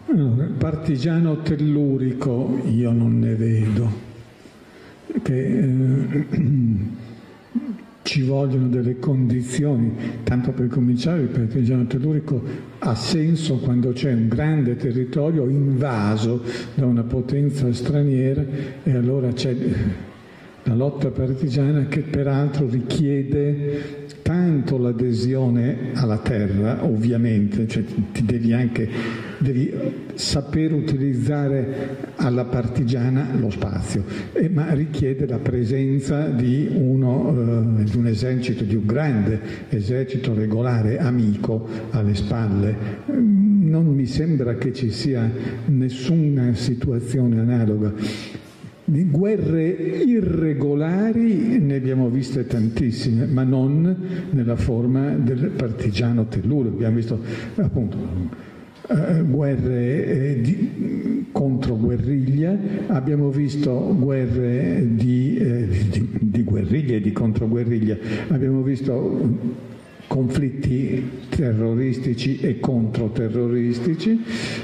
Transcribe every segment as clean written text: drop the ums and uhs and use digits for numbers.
Allora, partigiano tellurico io non ne vedo, che ci vogliono delle condizioni, tanto per cominciare il partigiano tellurico ha senso quando c'è un grande territorio invaso da una potenza straniera e allora c'è la lotta partigiana che peraltro richiede tanto l'adesione alla terra, ovviamente, cioè devi saper utilizzare alla partigiana lo spazio, ma richiede la presenza di un esercito, di un grande esercito regolare amico alle spalle. Non mi sembra che ci sia nessuna situazione analoga. Di guerre irregolari ne abbiamo viste tantissime, ma non nella forma del partigiano tellurico. Abbiamo visto appunto guerre contro guerriglia, abbiamo visto guerre di guerriglia e di controguerriglia, abbiamo visto conflitti terroristici e controterroristici,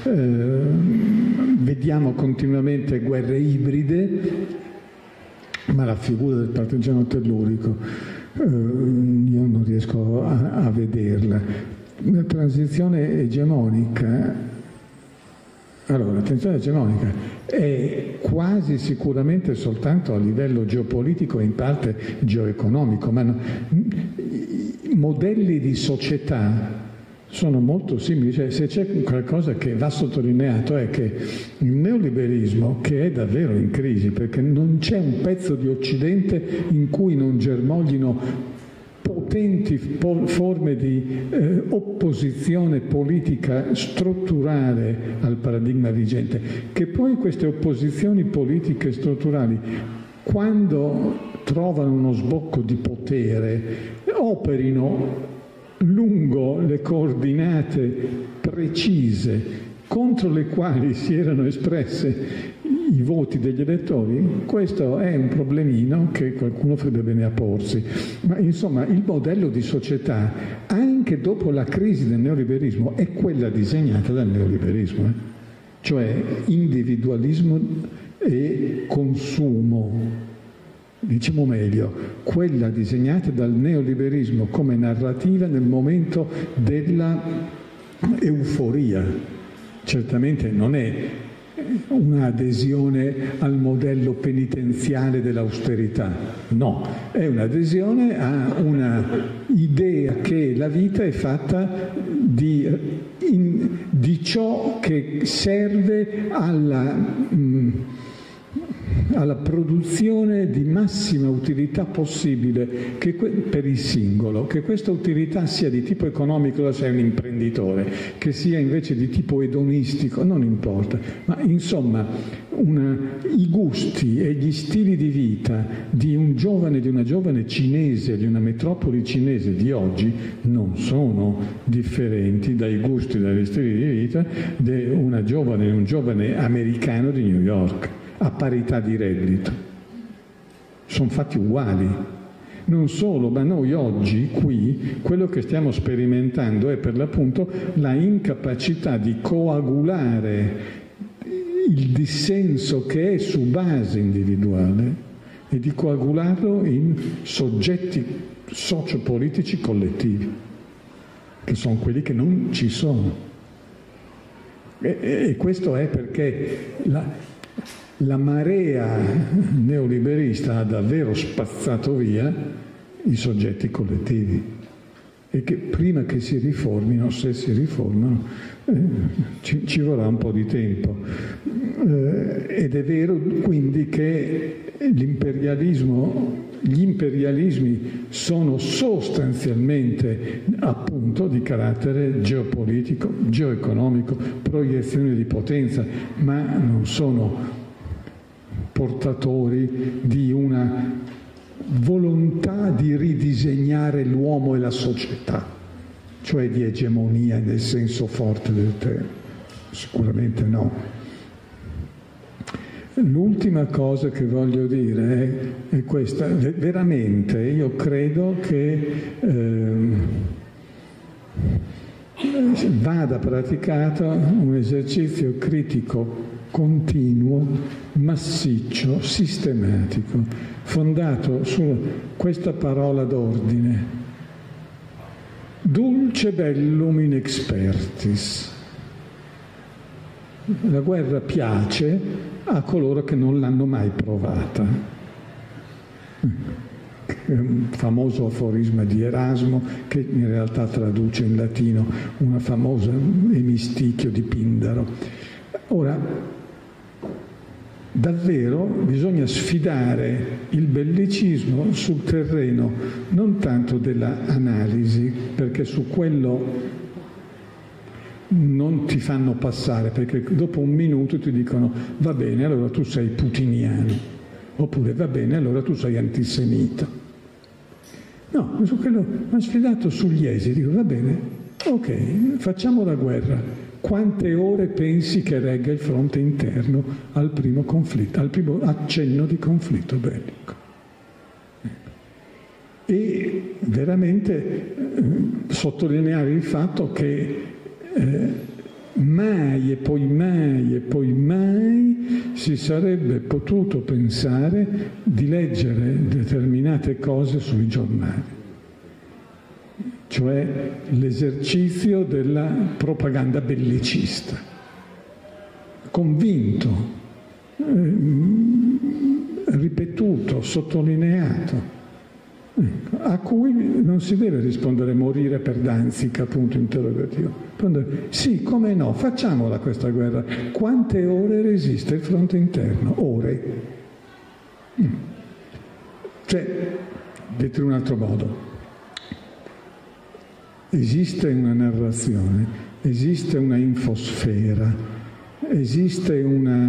vediamo continuamente guerre ibride, ma la figura del partigiano tellurico io non riesco a vederla. La transizione egemonica, allora, la transizione egemonica è quasi sicuramente soltanto a livello geopolitico e in parte geoeconomico, ma i modelli di società sono molto simili. Cioè, se c'è qualcosa che va sottolineato è che il neoliberismo, che è davvero in crisi, perché non c'è un pezzo di Occidente in cui non germoglino potenti forme di opposizione politica strutturale al paradigma vigente, che poi queste opposizioni politiche strutturali, quando trovano uno sbocco di potere, operino lungo le coordinate precise contro le quali si erano espresse i voti degli elettori. Questo è un problemino che qualcuno farebbe bene a porsi. Ma insomma il modello di società, anche dopo la crisi del neoliberismo, è quella disegnata dal neoliberismo, cioè individualismo e consumo. Diciamo meglio, quella disegnata dal neoliberismo come narrativa nel momento della euforia. Certamente non è un'adesione al modello penitenziale dell'austerità, no, è un'adesione a una idea che la vita è fatta di ciò che serve alla produzione di massima utilità possibile per il singolo, che questa utilità sia di tipo economico, sei un imprenditore, che sia invece di tipo edonistico, non importa, ma insomma i gusti e gli stili di vita di un giovane, di una giovane cinese, di una metropoli cinese di oggi non sono differenti dai gusti, dagli stili di vita di un giovane americano di New York, a parità di reddito. Sono fatti uguali. Non solo, ma noi oggi qui quello che stiamo sperimentando è per l'appunto la incapacità di coagulare il dissenso che è su base individuale e di coagularlo in soggetti sociopolitici collettivi, che sono quelli che non ci sono. E questo è perché la marea neoliberista ha davvero spazzato via i soggetti collettivi e che prima che si riformino, se si riformano, ci vorrà un po' di tempo. Ed è vero quindi che gli imperialismi sono sostanzialmente appunto di carattere geopolitico, geoeconomico, proiezione di potenza, ma non sono portatori di una volontà di ridisegnare l'uomo e la società, cioè di egemonia nel senso forte del termine. Sicuramente no. L'ultima cosa che voglio dire è questa. Veramente io credo che vada praticato un esercizio critico continuo, massiccio, sistematico, fondato su questa parola d'ordine: dulce bellum in expertis. La guerra piace a coloro che non l'hanno mai provata. Un famoso aforisma di Erasmo, che in realtà traduce in latino una famosa emisticchio di Pindaro. Ora, davvero bisogna sfidare il bellicismo sul terreno non tanto della analisi, perché su quello non ti fanno passare, perché dopo un minuto ti dicono va bene, allora tu sei putiniano, oppure va bene, allora tu sei antisemita. No, su quello hanno sfidato sugli esiti, dico va bene, ok, facciamo la guerra. Quante ore pensi che regga il fronte interno al primo conflitto, al primo accenno di conflitto bellico? E veramente sottolineare il fatto che mai e poi mai e poi mai si sarebbe potuto pensare di leggere determinate cose sui giornali, cioè l'esercizio della propaganda bellicista, convinto, ripetuto, sottolineato, a cui non si deve rispondere morire per Danzica, punto interrogativo. Sì, come no, facciamola questa guerra. Quante ore resiste il fronte interno? Ore. Cioè, detto in un altro modo, esiste una narrazione, esiste una infosfera, esiste una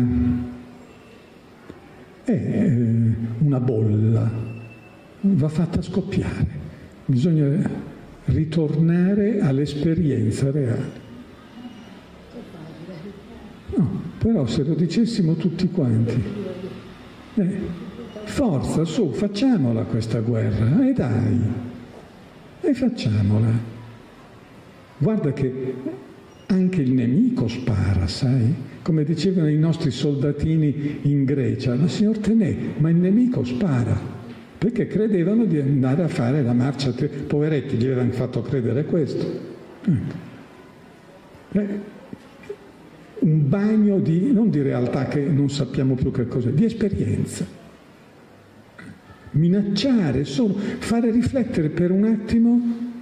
bolla. Va fatta scoppiare, bisogna ritornare all'esperienza reale. No, però se lo dicessimo tutti quanti, forza, su, facciamola questa guerra, e dai, e facciamola. Guarda che anche il nemico spara, sai? Come dicevano i nostri soldatini in Grecia, ma signor Tenè, ma il nemico spara. Perché credevano di andare a fare la marcia, poveretti, gli avevano fatto credere questo. Un bagno di, non di realtà che non sappiamo più che cos'è, di esperienza. Minacciare, solo fare riflettere per un attimo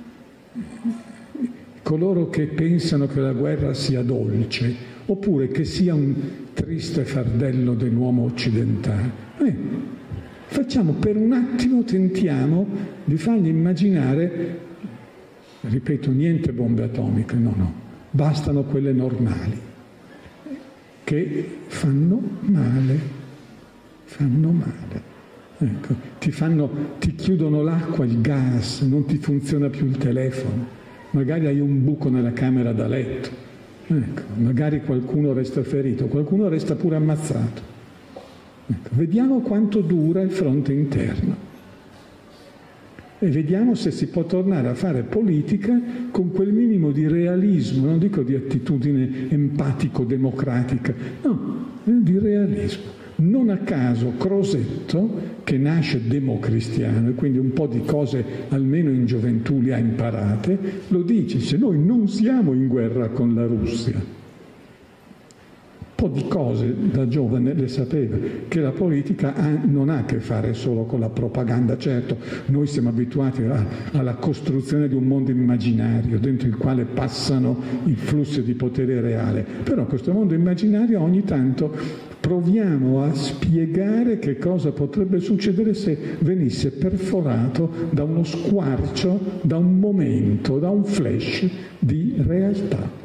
coloro che pensano che la guerra sia dolce, oppure che sia un triste fardello dell'uomo occidentale. Facciamo per un attimo, tentiamo di fargli immaginare, ripeto, niente bombe atomiche, no, bastano quelle normali, che fanno male. Ecco, ti chiudono l'acqua, il gas, non ti funziona più il telefono, magari hai un buco nella camera da letto, ecco, magari qualcuno resta ferito, qualcuno resta pure ammazzato. Ecco, vediamo quanto dura il fronte interno e vediamo se si può tornare a fare politica con quel minimo di realismo, non dico di attitudine empatico-democratica, no, di realismo. Non a caso Crosetto, che nasce democristiano e quindi un po' di cose almeno in gioventù le ha imparate, lo dice, noi non siamo in guerra con la Russia. Un po' di cose da giovane le sapeva, che la politica non ha a che fare solo con la propaganda. Certo, noi siamo abituati alla costruzione di un mondo immaginario dentro il quale passano i flussi di potere reale, però questo mondo immaginario ogni tanto proviamo a spiegare che cosa potrebbe succedere se venisse perforato da uno squarcio, da un momento, da un flash di realtà.